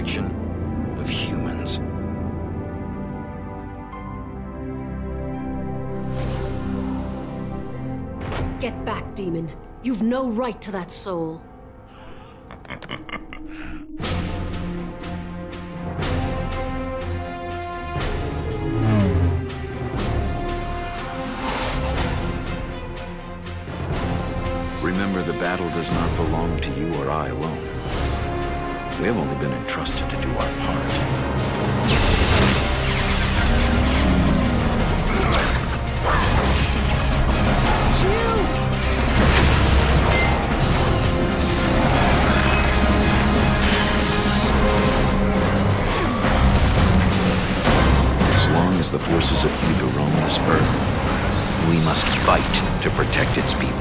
fraction of humans. Get back, demon. You've no right to that soul. Remember, the battle does not belong to you or I alone. We have only been entrusted to do our part. As long as the forces of evil roam this earth, we must fight to protect its people.